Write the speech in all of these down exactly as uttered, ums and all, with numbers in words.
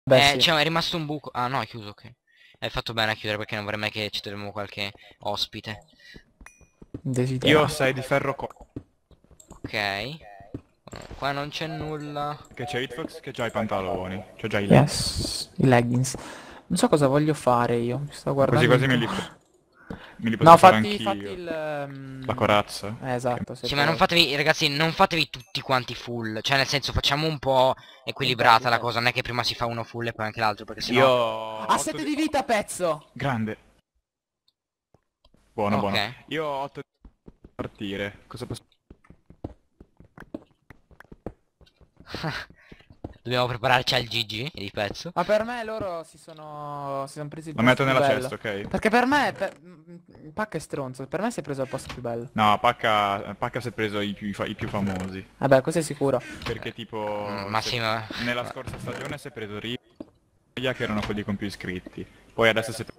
Beh, Eh, sì. c'è è rimasto un buco. Ah no, è chiuso, ok. Hai fatto bene a chiudere perché non vorrei mai che ci troviamo qualche ospite. Io ho Desiderato. sei di ferro co... Ok. Qua non c'è nulla. Che c'è Hitfox che c'ha i pantaloni. C'ho già i leg. Yes, i leggings. Non so cosa voglio fare io. Mi sto Ma quasi guardando quasi me intorno. li, po- me li No, potrei fare fatti, fatti anch'io. il... La ehm, corazza? eh, Che... esatto, se Sì, ma non puoi. fatevi, ragazzi, non fatevi tutti quanti full. Cioè, nel senso, facciamo un po' Un pezzo, equilibrata un la pezzo. cosa. Non è che prima si fa uno full e poi anche l'altro, perché Io sennò. ho Ha otto sette di... di vita, pezzo! Grande. Buono, Ok. buono. Io ho otto di partire. Cosa posso... Dobbiamo prepararci al G G di pezzo. Ma per me loro si sono... si sono presi il Lo posto metto più nella bello. cesta, ok? Perché per me... Per... mm, Pacca è stronzo. Per me si è preso il posto più bello. No, Pacca, Pacca si è preso i più, fa- i più famosi. Vabbè, questo è sicuro. Perché Mm, tipo... Ma se- sì, ma. Nella ma- scorsa stagione si è preso Rivia, che erano quelli con più iscritti. Poi adesso si è preso...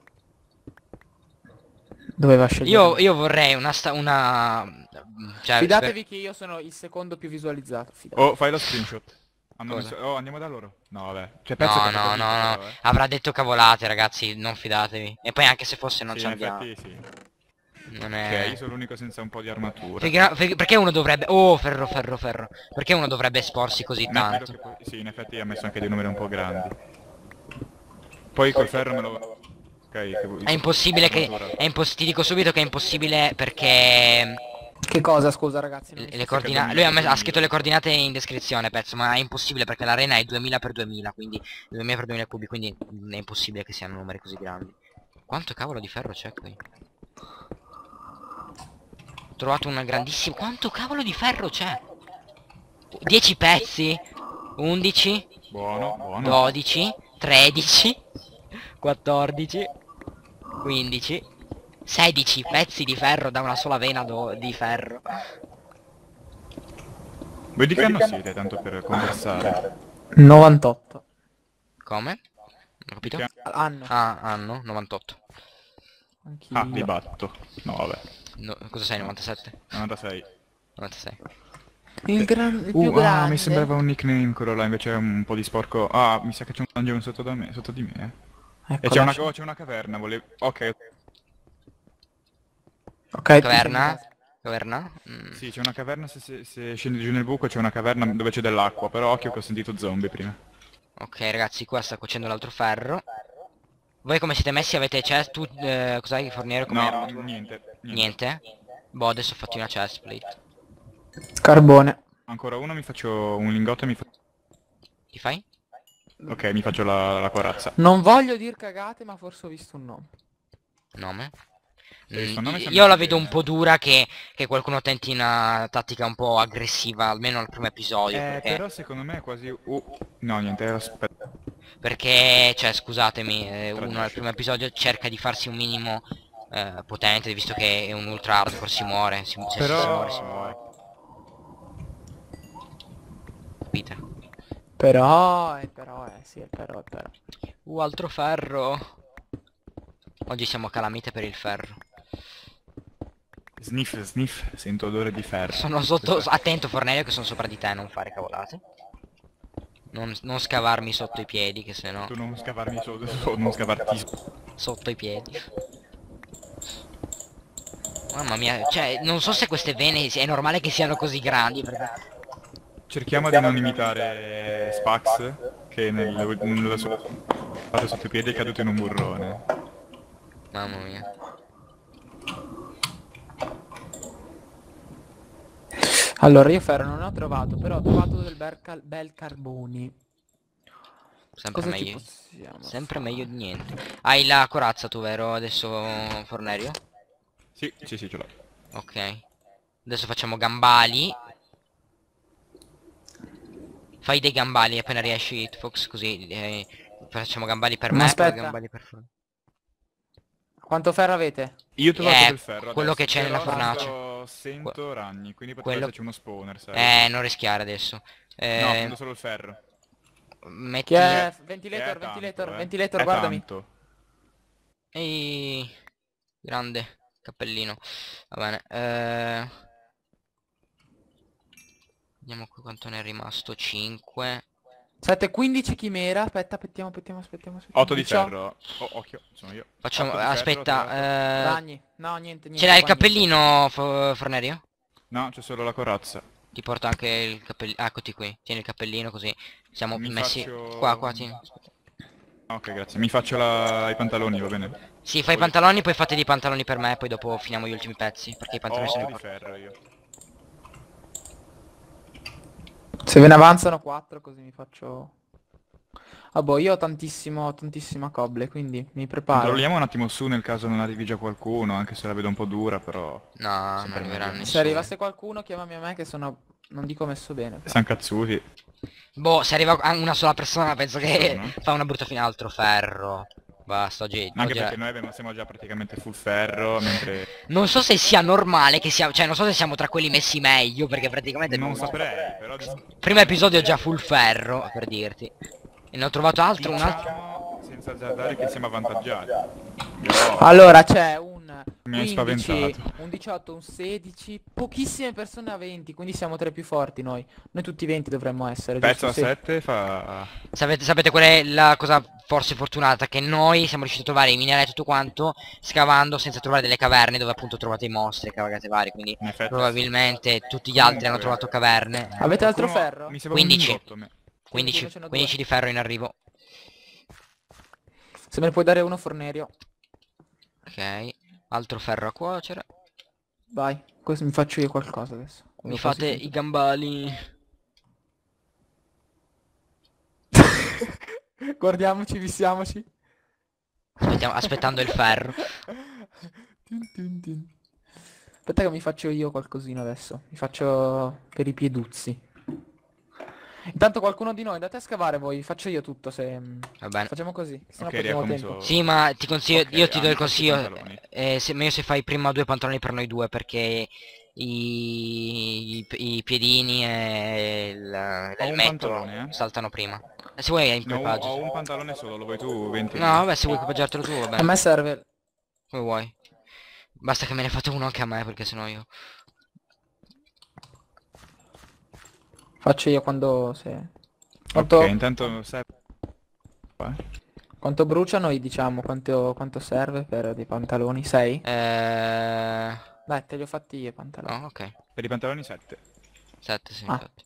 Doveva scegliere Io, lui. io vorrei una sta una. Cioè, sper- Fidatevi che io sono il secondo più visualizzato. Oh, Fidatevi. fai lo screenshot. Hanno Cosa? messo... Oh, andiamo da loro. No, vabbè. C'è pezzo che No, ha poca no, no, vita no. però, eh. Avrà detto cavolate, ragazzi, non fidatevi. E poi anche se fosse non Sì, ci in andiamo. effetti sì. Non Ok, è. io sono l'unico senza un po' di armatura. Figa- fig- Perché uno dovrebbe. Oh, ferro, ferro, ferro. Perché uno dovrebbe esporsi così Mettilo tanto? che poi... Sì, in effetti ha messo anche dei numeri un po' grandi. Poi col ferro me lo... Ok, che vuoi- È impossibile che. armatura. È imposs- Ti dico subito che è impossibile perché. Che cosa, scusa ragazzi, non Le mi le sto Perché sentendo. coordinate. duemila Lui ha, per mes- ha scritto duemila. le coordinate in descrizione, pezzo, ma è impossibile perché l'arena è duemila per duemila, quindi duemila per duemila cubi, quindi è impossibile che siano numeri così grandi. Quanto cavolo di ferro c'è qui? Ho trovato una grandissima. Quanto cavolo di ferro c'è? dieci pezzi? undici? Buono, buono. dodici? tredici? quattordici? quindici? sedici pezzi di ferro da una sola vena do- di ferro. Voi di che anno siete, tanto per conversare? novantotto. Come? Non ho Di capito? che Anno. Ah, anno novantotto. Ah, li Anch'io. batto. No, vabbè. No, cosa sei? No. novantasette? novantasei. novantasei. Il, gran... il più Uh, ah, mi grande. sembrava un nickname quello là, invece è un po' di sporco. Ah, mi sa che c'è un dungeon sotto da me, sotto di me. eh. E c'è Eccola. una, oh, c'è una caverna, volevo... Ok, Ok, ti sei in Caverna? casa. Caverna? Mm. sì, c'è una caverna, se, se- se scendi giù nel buco c'è una caverna dove c'è dell'acqua, però occhio che ho sentito zombie prima. Ok ragazzi, qua sta cuocendo l'altro ferro. Voi come siete messi? Avete chest? Tu, eh, cos'hai forniere come No, armatura? niente, niente. Niente? Boh, adesso ho fatto una chestplate. Carbone. Ancora uno, mi faccio un lingotto e mi faccio... Ti fai? Ok, mi faccio la, la corazza. Non voglio dir cagate, ma forse ho visto un nome. Nome? Se hai Mm, visto il nome sei io la messo vedo un bene. po' dura che, che qualcuno tenti una tattica un po' aggressiva, almeno al primo episodio, Eh, perché... però secondo me è quasi... Uh, no, niente, aspetta. Perché, cioè, scusatemi, eh, uno al Tradisci. primo episodio cerca di farsi un minimo eh, potente, visto che è un ultra hardcore, si muore, si, se si muore, si muore. Però... Capite? Però, eh, però, eh, sì, è però, è però. Uh, altro ferro. Oggi siamo calamite per il ferro. Sniff, sniff, sento odore di ferro. Sono sotto... Questa- Attento Fornelio che sono sopra di te, non fare cavolate. Non, non scavarmi sotto i piedi, che sennò... Tu non scavarmi sotto, so- non scavarti sotto. Sotto i piedi. Mamma mia, cioè, non so se queste vene è normale che siano così grandi, perché... Cerchiamo di non imitare Spax, che nel, nella sua... fatto sotto i piedi è caduto in un burrone. Mamma mia. Allora, io ferro non ne ho trovato, però ho trovato del bel, cal- bel carboni. Sempre Cosa ci meglio. possiamo Sempre fare? meglio di niente. Hai la corazza tu, vero? Adesso, Fornerio? Sì, sì, sì, ce l'ho. Ok. Adesso facciamo gambali. Fai dei gambali appena riesci, Hitfox, così eh, facciamo gambali per Ma me, poi aspetta, gambali per Fornerio. quanto ferro avete? Io ho trovato Eh, del ferro quello che adesso, c'è nella però fornace. sento, Que- sento ragni, quindi potrebbe quello... esserci uno spawner, sai? Eh, non rischiare adesso. No, Eh, prendo solo il ferro. Chi metti... è? Che, che Ventilator, è tanto, ventilator, eh. ventilator, È guardami. tanto. Ehi, grande cappellino. Va bene. Eh... Vediamo qui quanto ne è rimasto. cinque. sette quindici chimera. Aspetta, aspettiamo, aspettiamo, aspettiamo. aspettiamo. otto di diciotto. ferro. Oh, occhio, sono io. Facciamo... otto di ferro, Aspetta, trovato. eh... Ragni. No, niente, niente. ce l'hai il qua niente. cappellino, Fo- Fornerio? No, c'è solo la corazza. Ti porto anche il cappellino. Ah, eccoti qui. Tieni il cappellino così. Siamo Mi messi... faccio- Qua, qua, tieni. Ok, grazie. Mi faccio la... i pantaloni, va bene? Sì, fai i pantaloni, poi fate dei pantaloni per me, poi dopo finiamo gli ultimi pezzi. Perché i Ho pantaloni sono otto di importanti. ferro io. Se ve ne avanzano quattro così mi faccio... Ah boh, io ho tantissimo, tantissima cobble, quindi mi preparo. Controlliamo un attimo su nel caso non arrivi già qualcuno, anche se la vedo un po' dura, però... No, non Sempre arriverà meglio. nessuno. Se arrivasse qualcuno chiamami a me che sono... Non dico messo bene. però. Siamo cazzuti. Boh, se arriva a- una sola persona penso che Sono. fa una brutta fine. Altro ferro. Basta, oggi... Anche oggi- perché noi abbiamo, siamo già praticamente full ferro, mentre... Non so se sia normale che sia... Cioè, non so se siamo tra quelli messi meglio, perché praticamente... Non saprei, però... Primo episodio già full ferro, per dirti. E ne ho trovato altro, un altro... Diciamo, senza azzardare che siamo avvantaggiati. Però... Allora c'è un Mi hai quindici, spaventato. un diciotto, un sedici, pochissime persone a venti, quindi siamo tra i più forti noi. Noi tutti venti dovremmo essere, Pezzo giusto? a Sì. sette fa... Sapete, sapete qual è la cosa forse fortunata? Che noi siamo riusciti a trovare i minerali e tutto quanto, scavando senza trovare delle caverne dove appunto trovate i mostri e cavagate vari, quindi In effetti... probabilmente tutti gli altri hanno Comunque- trovato caverne. Avete altro Qualcuno- ferro? Mi sembra un quindici. lingotto, me. quindici, io ce n'ho due. quindici di ferro in arrivo. Se me ne puoi dare uno, Fornerio. Ok, altro ferro a cuocere. Vai, così mi faccio io qualcosa adesso. Mi Quasi fate finito. i gambali. Guardiamoci, vissiamoci. Aspettiamo, aspettando il ferro. Tin, tin, tin. Aspetta che mi faccio io qualcosina adesso. Mi faccio per i pieduzzi. Intanto qualcuno di noi andate a scavare voi, faccio io tutto se... Va bene. Facciamo così, se no Ok, perdiamo rieccomi tempo. su- Sì, ma ti consiglio, Ok, io ti do il hanno fatto i consiglio, pantaloni. eh, se, meglio se fai prima due pantaloni per noi due, perché i, i, i piedini e il- l'elmetto pantalone, eh. saltano prima. E se vuoi hai Ne ho, equipaggio. ho un pantalone solo, lo vuoi tu? venti? No, vabbè, se vuoi equipaggiartelo tu, va A bene. me serve... Come vuoi. Basta che me ne fate uno anche a me, perché sennò io... Faccio io quando... Se... Quanto, Ok, intanto... sai- Qua. quanto bruciano gli diciamo, quanto, quanto serve per dei pantaloni? sei? Eh... Dai, te li ho fatti io i pantaloni. No, ok. Per i pantaloni sette. sette, sì, Ah. infatti.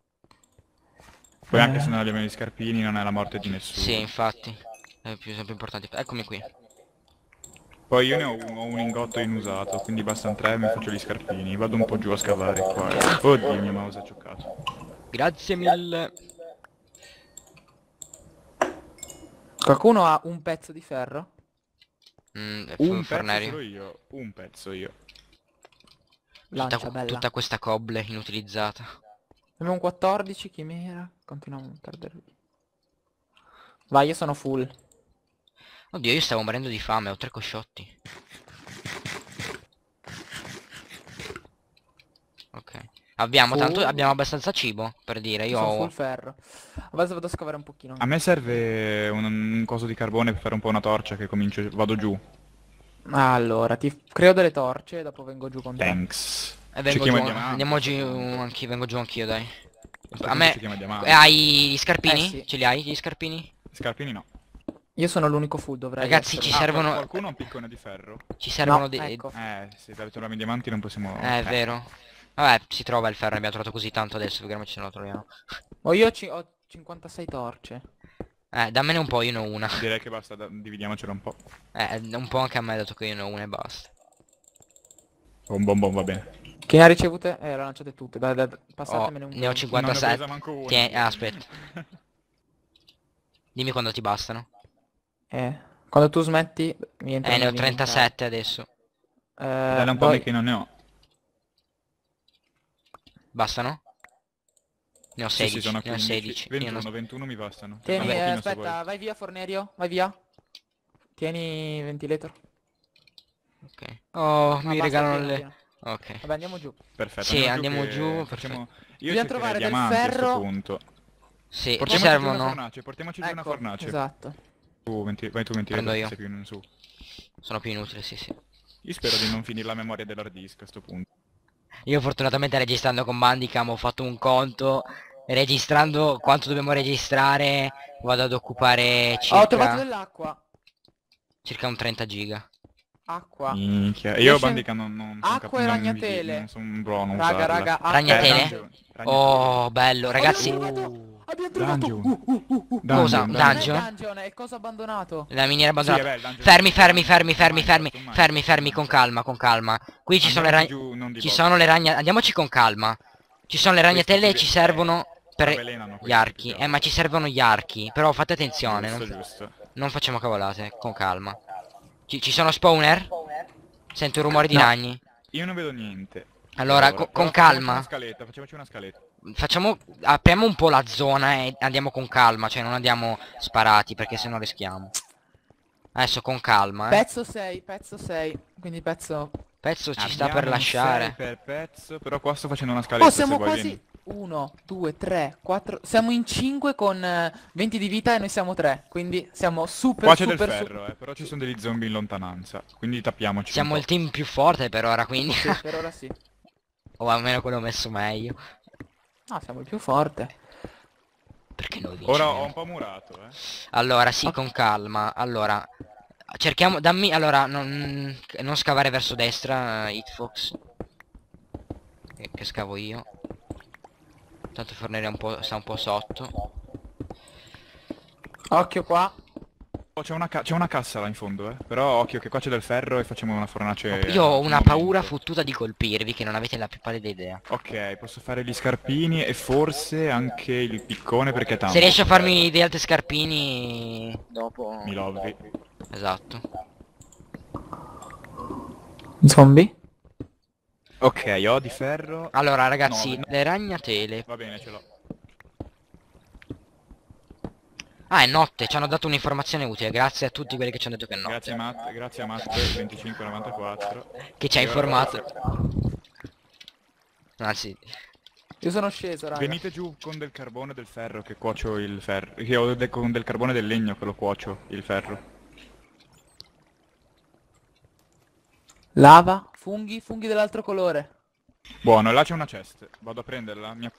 Poi anche Eh. se non abbiamo gli scarpini non è la morte di nessuno. Sì, infatti. È più, sempre importante. Eccomi qui. Poi io ne ho un, ho un lingotto inusato, quindi bastano tre e mi faccio gli scarpini. Vado un po' giù a scavare qua. Oddio, il mio mouse è cioccato. Grazie mille. Qualcuno ha un pezzo di ferro? Mm, Un pezzo Fornerio. solo io, un pezzo io. Lancia, Tutta, bella. tutta questa cobble inutilizzata. Abbiamo un quattordici, chimera. Continuiamo a perdere. Vai, io sono full. Oddio, io stavo morendo di fame, ho tre cosciotti. Ok. Abbiamo Full. tanto, abbiamo abbastanza cibo, per dire, io Io sono ho... full ferro. Adesso vado a scavare un pochino. A me serve un, un coso di carbone per fare un po' una torcia che comincio... Vado giù. Allora, ti creo delle torce e dopo vengo giù con te. Thanks. E vengo giù, Cerchiamo il diamante, andiamo giù, secondo. anch'io, vengo giù anch'io, dai. questo A me... si chiama diamante. eh, hai gli scarpini? Eh, sì. Ce li hai, gli scarpini? Scarpini no. Io sono l'unico full, dovrei Ragazzi, essere. ci Ah, servono... qualcuno ha un piccone di ferro? Ci servono No, dei... ecco. Eh, se troviamo i diamanti non possiamo... Eh, è vero. Vabbè, si trova il ferro, ne abbiamo trovato così tanto adesso, figuriamoci se non lo troviamo. Oh, io ci- ho cinquantasei torce. Eh, dammene un po', io ne ho una. Direi che basta, da- dividiamocelo un po'. Eh, un po' anche a me, dato che io ne ho una e basta. Bom bom bom, va bene. Che ne ha ricevute? Eh, le lanciate tutte. Dai, dai, passatemene Oh, un ne ho po'. cinquantasette. Non ne ho presa manco una. Tieni- ah, aspetta. Dimmi quando ti bastano. Eh, quando tu smetti mi entra Eh, ne ho nell'inventario. trentasette adesso. Eh, Dai un po' poi- che non ne ho. Bastano? Ne ho Sì, sedici, sì, sono ne ho quindici. sedici. Io ventuno, non- ventuno mi bastano. Tieni, Un eh, pochino se aspetta, vuoi. vai via Fornerio, vai via. Tieni ventilator. Ok. Oh, Ah, mi basta, regalano pieno, le... pieno. Ok. Vabbè, andiamo giù. Perfetto. Sì, andiamo andiamo giù, che facciamo... Io Dobbiamo cercherei trovare del diamanti a sto ferro. punto. Sì, ci Portiamoci giù una servono... fornace, portiamoci giù una Ecco, fornace. esatto. Tu, venti- vai tu ventilatore, Prendo che io. sei più in su. Sono più inutili, sì, sì. Io spero di non finire la memoria dell'hard disk a sto punto. Io fortunatamente registrando con Bandicam ho fatto un conto registrando quanto dobbiamo registrare, vado ad occupare Oh, ho trovato circa, dell'acqua. circa un trenta giga. Acqua. Minchia. Io Riesce- Bandica non, non son Acqua cap- e non- ragnatele. Non sono buono a Raga, usarla. raga, acqua e Ragnatele? Dungeon, ragnatele. Oh, bello, ragazzi. Abbiamo trovato, abbiamo trovato. Dungeon. Uh, uh, uh, uh. Dungeon, Cosa? dungeon. Non è Dungeon? dungeon, è cosa abbandonato. La miniera Sì, abbandonata. vabbè, il dungeon- Fermi, fermi, fermi, fermi, fermi, Minecraft, fermi, fermi, con calma, con calma. Qui ci sono le Andiamoci ragne... giù, non di Ci botto. sono le ragne... Andiamoci con calma. Ci sono le ragnatele e ci servono per avvelenano gli questi, archi. più che Eh, ma ci servono gli archi. Però fate attenzione, Giusto, non, giusto. non facciamo cavolate, con calma. Ci, ci sono spawner? Sento il rumore di No. ragni. Io non vedo niente. Allora, Per ora, co- con però facciamoci calma. Una scaletta, facciamoci una scaletta. Facciamo... Apriamo un po' la zona e andiamo con calma. Cioè non andiamo sparati perché sennò rischiamo. Adesso con calma, eh. Pezzo sei, pezzo sei. Quindi pezzo... Pezzo ci sta Abbiamo per un lasciare. sei per pezzo, però qua sto facendo una scaletta. Oh, siamo se vuoi, quasi... vieni. uno, due, tre, quattro... Siamo in cinque con eh, venti di vita e noi siamo tre. Quindi siamo super, Qua c'è del super, ferro, eh, però ci sono degli zombie in lontananza. Quindi tappiamoci. Siamo un il team più forte per ora, quindi. Sì, per ora sì. O almeno quello messo meglio. No, siamo il più forte. Perché noi po'. Ora vinciamo. ho un po' murato, eh. Allora, sì, con calma. Allora, cerchiamo... Dammi... Allora, non, non scavare verso destra, uh, Hitfox. Che, che scavo io. Tanto fornire un po'... sta un po' sotto. Occhio qua. Oh, c'è una, ca- c'è una cassa là in fondo, eh. Però occhio che qua c'è del ferro e facciamo una fornace. Io ho al una momento. paura fottuta di colpirvi, che non avete la più pallida idea. Ok, posso fare gli scarpini e forse anche il piccone perché tanto. Se riesci a farmi degli altri scarpini... Dopo... Mi lovi. Esatto. Zombie? Ok, ho di ferro. Allora, ragazzi, No, le ragnatele... Va bene, ce l'ho. Ah, è notte, ci hanno dato un'informazione utile, grazie a tutti quelli che ci hanno detto che è notte. Grazie a Matt, grazie a Matt venticinque novantaquattro. Che ci ha Io- informato. Anzi, Io sono sceso, raga. Venite giù con del carbone e del ferro che cuocio il ferro. Che ho de- con del carbone e del legno che lo cuocio il ferro. Lava, funghi, funghi dell'altro colore. Buono, là c'è una chest. Vado a prenderla. Mi...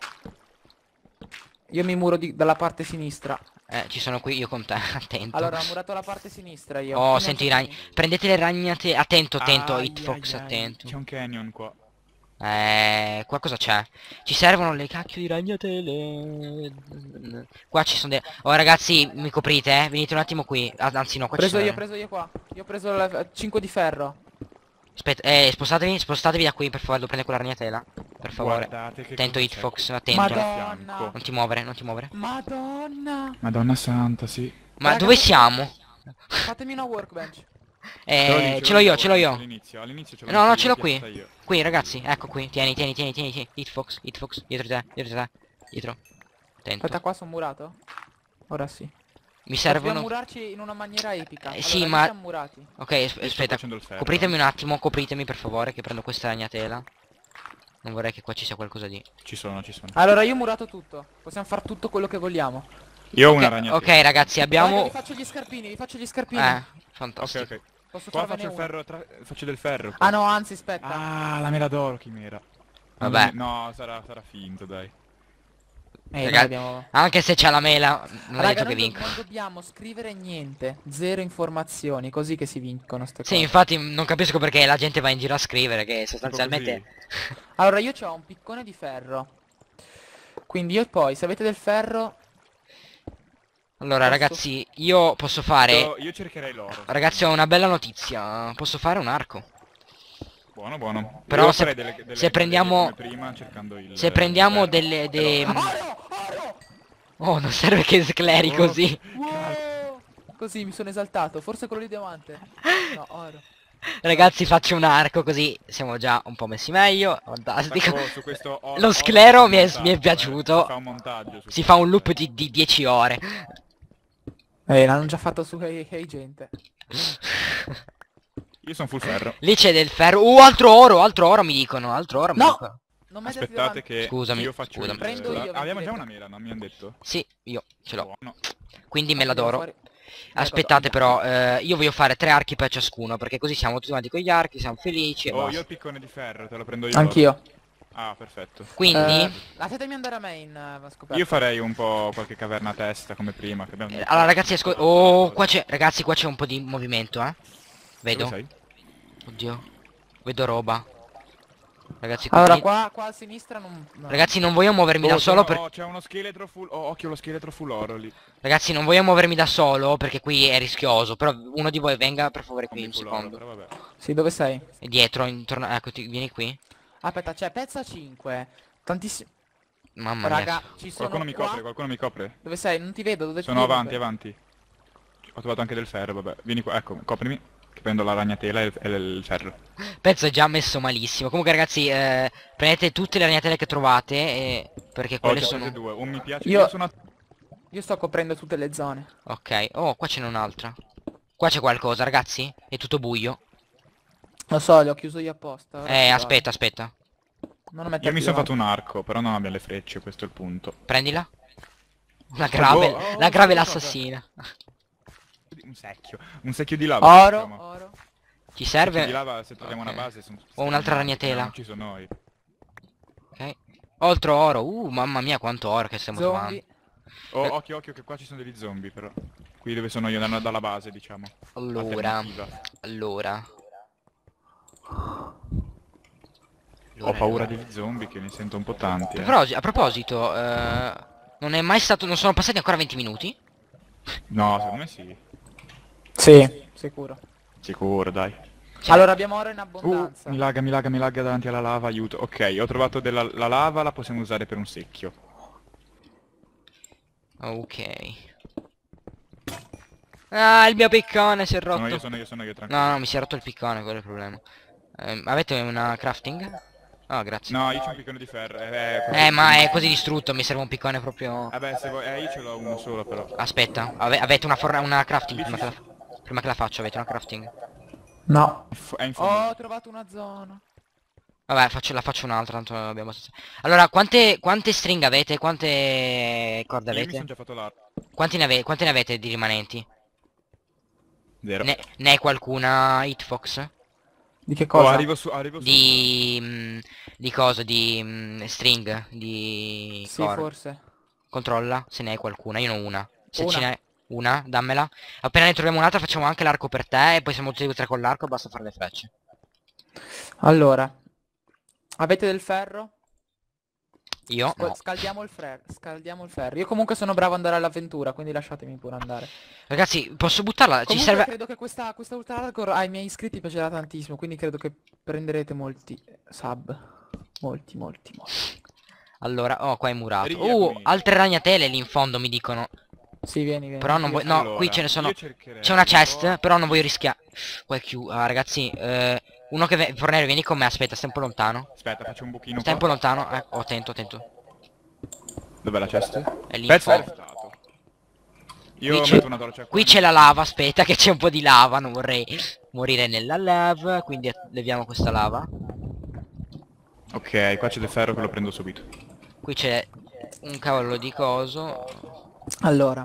Io mi muro di- dalla parte sinistra. eh, ci sono qui io con te, attento. Allora, ho murato la parte sinistra io. Oh, Tu sento i non ragni. sei- Prendete le ragnate. Attento, attento, Ai, Hitfox, ai, ai. attento. C'è un canyon qua. Eh, qua cosa c'è? Ci servono le cacchio di ragnatele. Qua ci sono dei... Oh, ragazzi, mi coprite, eh? Venite un attimo qui. Ah, anzi, no, qua Preso ci io, sono... preso io qua. Io ho preso la... cinque di ferro. Aspetta, eh, spostatevi, spostatevi da qui, per favore, devo prendere quella ragnatela. Per favore. Guardate che Attento, cosa c'è Hitfox, attento. Madonna. Non ti muovere, non ti muovere. Madonna. Madonna santa, sì. Ma Raga, dove fate- siamo? Fatemi una workbench. Eh, ce l'ho io, ce l'ho io. All'inizio, all'inizio ce l'ho No, no, io, ce l'ho l'ho qui. piazzata io. Qui, ragazzi, ecco qui. Tieni, tieni, tieni, tieni, tieni. Hitfox, Hitfox, dietro di te, dietro di te. Dietro. Attento. Aspetta, qua sono murato? Ora sì. Mi Dobbiamo servono... murarci in una maniera epica. Eh, Allora, sì, lì ma- siamo murati. Ok, as- Io sto aspetta. facendo il ferro. Copritemi un attimo, copritemi per favore, che prendo questa ragnatela. Non vorrei che qua ci sia qualcosa di... Ci sono, ci sono. Allora, io ho murato tutto. Possiamo fare tutto quello che vogliamo. Io ho una Ok, ragnatela. ok, ragazzi, Raga, abbiamo... vi faccio gli scarpini, vi faccio gli scarpini. Eh, Ok, fantastico. ok. Posso Qua farvene faccio il uno. ferro, tra... faccio del ferro. qua. Ah no, anzi, aspetta. Ah, la mela d'oro, chimera. Vabbè. No, sarà, sarà finto, dai. Eh, Raga- noi abbiamo... Anche se c'ha la mela, non è Raga, detto che noi do- vinco. non dobbiamo scrivere niente. Zero informazioni, così che si vincono ste Sì, cose. infatti non capisco perché la gente va in giro a scrivere, che sostanzialmente... Così. Allora, io ho un piccone di ferro. Quindi io poi, se avete del ferro... Allora, Posso? ragazzi, io posso fare... Io, io cercherei l'oro. Ragazzi, ho una bella notizia. Posso fare un arco. Buono, buono. Però Io se- farei delle, delle se prendiamo- gallerie come prima cercando il... Se prendiamo il ferro. delle... de- Oro! Oro! Oh, non serve che scleri Oh. così. Wow! Così mi sono esaltato. Forse quello di diamante. No, oro. Ragazzi, faccio un arco così siamo già un po' messi meglio. Fantastico. Attacco su questo oro- Lo oro sclero su mi è- montaggio, mi è eh. piaciuto. Si fa un montaggio su Si fa un questo, loop eh. di, di dieci ore. Eh, l'hanno già fatto su Hey, Hey gente. Io sono full ferro. Lì c'è del ferro. Uh, altro oro, altro oro mi dicono. Altro oro mi No! dicono. Non metterti Aspettate davanti. che Scusami, io faccio scusami. il... Prendo io, Ah, abbiamo venti già le- una mela, non mi hanno detto? Sì, io ce l'ho. Buono. Quindi me la Devo adoro. fare- Aspettate però, eh, io voglio fare tre archi per ciascuno, perché così siamo tutti quanti con gli archi, siamo felici e Oh, io basta. ho il piccone di ferro, te lo prendo io. Anch'io. Ah, perfetto. Quindi... Eh, lasciatemi andare a main, eh, va scoperto. Io farei un po' qualche caverna a testa come prima. Che abbiamo... eh, allora ragazzi, ascol- oh, qua c'è... Ragazzi, qua c'è un po' di movimento, eh. Vedo. Dove sei? Oddio. Vedo roba. Ragazzi, qui... Allora, qua, qua a sinistra non... no. Ragazzi, non voglio muovermi da Oh, solo c'è- per... oh, c'è uno scheletro full... Oh, occhio lo scheletro full oro lì. Ragazzi, non voglio muovermi da solo perché qui è rischioso. Però uno di voi venga per favore qui Zombie un full oro, secondo. però vabbè. Sì, dove sei? E dietro, intorno... Ecco, ti- vieni qui. Aspetta, c'è pezza cinque. Tantissimi... Mamma Raga, mia. ci sono Qualcuno mi qua. copre, qualcuno mi copre. Dove sei? Non ti vedo, dove Sono ti vedo? avanti, avanti. Ho trovato anche del ferro, vabbè. Vieni qua, ecco, coprimi. Che prendo la ragnatela e il, e il ferro. Pezzo è già messo malissimo. Comunque ragazzi, eh, prendete tutte le ragnatele che trovate e... Perché Ho quelle già sono... prese due, un mi piace. Io- Io sono a... Io sto coprendo tutte le zone. Ok. Oh, qua ce n'è un'altra. Qua c'è qualcosa, ragazzi? È tutto buio. Lo so, li ho chiuso io apposta. ora Eh, ci aspetta, aspetta. vado. Non lo metto Io mi più sono avanti. fatto un arco, però non abbiamo le frecce, questo è il punto. Prendila. La gravel, Oh, oh, la oh, gravel cosa? assassina. Un secchio, un secchio di lava. Oro, diciamo. oro. Ci Secchio di serve? lava, se troviamo Ok. una base... Sono, Ho un'altra ragnatela. Non ci sono noi. Ok. Altro oro. Uh, mamma mia quanto oro che stiamo trovando. Zombie. Oh, Eh. occhio, occhio, che qua ci sono degli zombie, però. Qui dove sono io, dalla, dalla base, diciamo. Allora. Alternativa. Allora. Ho paura degli zombie, che ne sento un po' tanti, A eh. proposito, a proposito eh, non è mai stato... Non sono passati ancora venti minuti? No, secondo me sì. Sì, sicuro. Sicuro, dai. Cioè, Allora abbiamo oro in Uh, abbondanza. mi laga, mi laga, mi laga davanti alla lava, aiuto. Ok, ho trovato della la lava, la possiamo usare per un secchio. ok. Ah, il mio piccone si è rotto. Sono io, sono io, sono io, tranquillo. No, no, mi si è rotto il piccone, quello è il problema. Ehm, avete una crafting? Ah, grazie. No, io c'ho un piccone di ferro. Eh, Eh, ma è così distrutto, mi serve un piccone proprio... Vabbè, se vuoi... Eh, io ce l'ho uno solo, però. Aspetta, ave- avete una, forna- una crafting prima che, la... prima che la faccio, avete una crafting? No. F- È in fondo. Oh, ho trovato una zona. Vabbè, faccio, la faccio un'altra, tanto abbiamo... Allora, quante, quante stringhe avete? Quante corde Io mi avete? sono già fatto l'arco. Quanti ne, ave- quante ne avete di rimanenti? Zero. Ne, ne hai qualcuna, Hitfox? Di che Oh, cosa? arrivo su, arrivo su. Di... mm, di cosa? Di mm, string? Di... Sì, cord. forse. Controlla se ne hai qualcuna, io ne ho una. Se Una. ce n'hai una, dammela. Appena ne troviamo un'altra facciamo anche l'arco per te e poi siamo tutti e tre con l'arco e basta fare le frecce. Allora. Avete del ferro? Io Sco- no. Scaldiamo il ferro. Scaldiamo il ferro. Io comunque sono bravo ad andare all'avventura, quindi lasciatemi pure andare. Ragazzi, posso buttarla? Ci Comunque serve... credo che questa, questa ultra hardcore ai miei iscritti piacerà tantissimo, quindi credo che prenderete molti sub. Molti, molti, molti. Allora, oh, qua è murato. Rieccomi. Uh, altre ragnatele lì in fondo mi dicono. Sì, vieni, vieni. Però non Io- voglio... No, Allora, qui ce ne sono... io cercherei C'è una un chest, po'- però non voglio rischiare. Qua è chiuso. Ah, ragazzi, eh, uno che... ve- Fornero, vieni con me, aspetta, stai un po' lontano. Aspetta, faccio un buchino Stai un po' qua. lontano. Eh, oh, attento, attento. Dov'è la chest? È lì in Pezzo fondo. arrestato. Io Qui c'è- metto una torcia qua. Qui c'è la lava, aspetta che c'è un po' di lava, non vorrei morire nella lava, quindi leviamo questa lava. Ok, qua c'è del ferro che lo prendo subito. Qui c'è un cavolo di coso. Allora.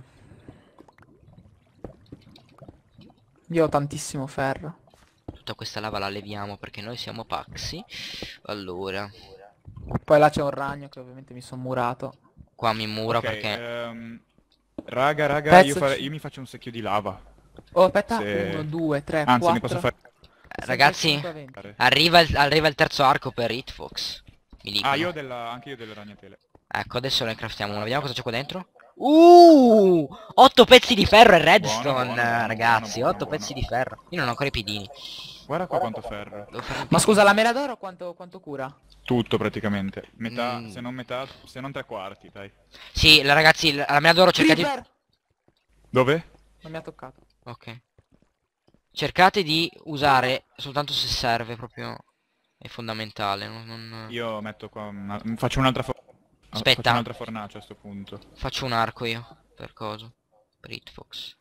Io ho tantissimo ferro. Tutta questa lava la leviamo perché noi siamo paxi. Allora, Poi là c'è un ragno che ovviamente mi sono murato. qua mi muro Ok, perché... ehm, raga, raga, Pezzo io, fare- ci- io mi faccio un secchio di lava. Oh, aspetta. Se- uno, due, tre, Anzi, quattro. ne posso fare... Ragazzi, cinque, arriva il, arriva il terzo arco per Hitfox. Mi dicono. Ah, io ho della... anche io ho delle ragnatele. Ecco, adesso ne craftiamo una. Vediamo cosa c'è qua dentro. Uh, otto pezzi di ferro e redstone, Buono, buono, buono, ragazzi. buono, otto buono. pezzi di ferro. Io non ho ancora i piedini. Guarda qua quanto ferro. Devo fare un Ma piedino. scusa, la mela d'oro quanto, quanto cura? Tutto praticamente. Metà, Mm. se non metà, se non tre quarti, dai. Sì, la- ragazzi, la la mela d'oro cercate... Creeper! Dove? Non mi ha toccato. Ok. Cercate di usare soltanto se serve, proprio... È fondamentale, non... non- Io metto qua una... faccio un'altra for... Aspetta. Faccio un'altra fornace a sto punto. Faccio un arco io. Per coso? Per Hitfox.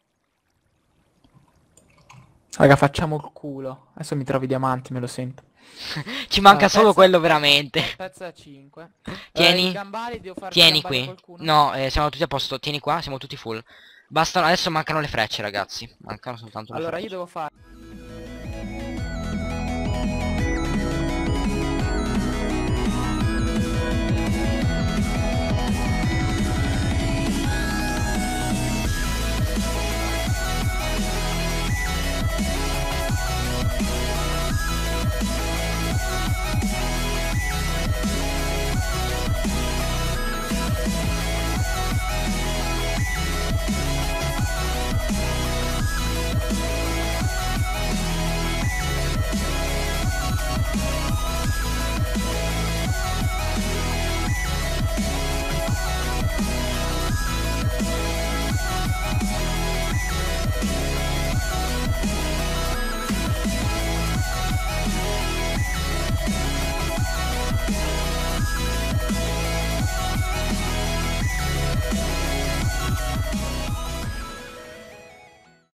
Raga, facciamo il culo. Adesso mi trovi i diamanti, me lo sento. Ci manca Ah, solo pezzo- quello veramente. Pezzo è cinque. Tieni. Eh, i gambali devo fare Tieni gambali a qui. qualcuno? No, eh, siamo tutti a posto. Tieni qua, siamo tutti full. Bastano, adesso mancano le frecce, ragazzi. Mancano soltanto le Allora io frecce. devo fare